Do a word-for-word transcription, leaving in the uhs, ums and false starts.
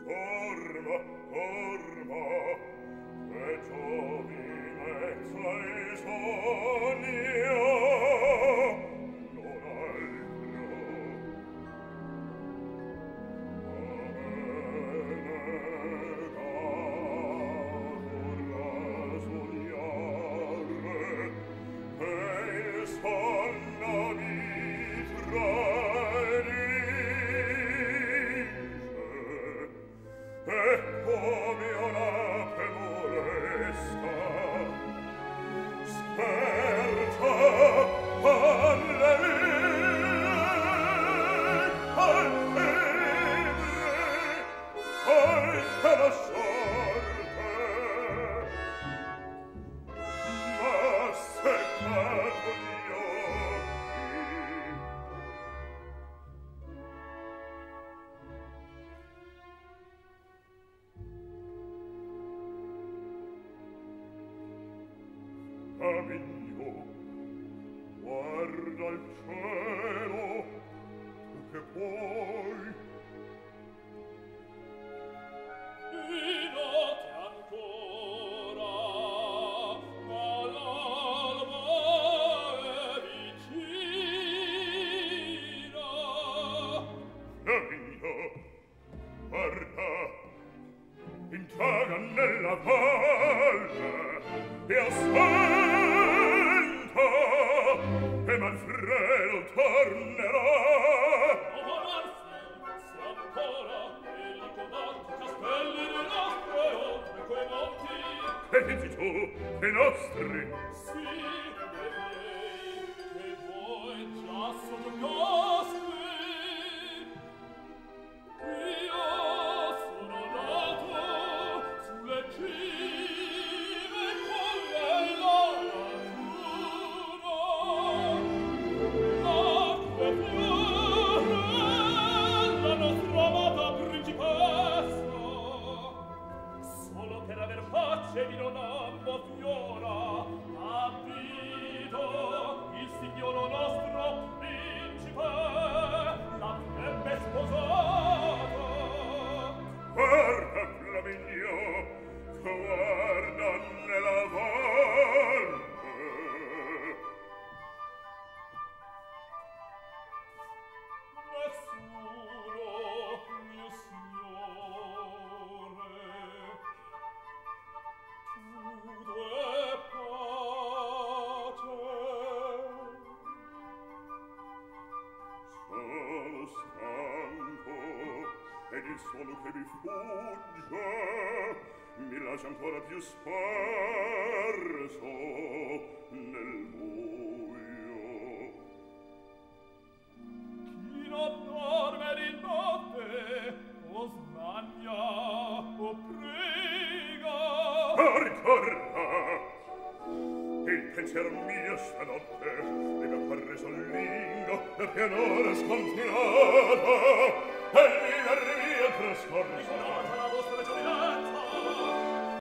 Amico, guarda il cielo, tu che puoi. Di notte ancora, ma l'alba è vicina. Amico, guarda, intaga nella valle, e assenta che Manfredo tornerà. O Manfredo, ancora egli combatte castelli dei nostri oltre quei monti. E dici tu, che nostri? Sì, e lei, che voi già soggiogaste. Io sono nato sulle cime con lei la natura. L'acqua fiore, la nostra amata principessa, solo per aver pace di non amo fiora, abito il signoro nostro principe, l'avrebbe sposato. Guarda, Flaminio, guarda nella valle. Nessuno, mio signore, tutto è pace. Sono stanco ed il sonno che mi fugge mi lascia ancora più sparso nel buio. Chi non dorme di notte o smania o prega. Oh, ricorda! Il pensiero mio stanotte mi ha preso l'ingo da pianore sconfinato e il vivere mio trascorso. Ricordate la vostra ragione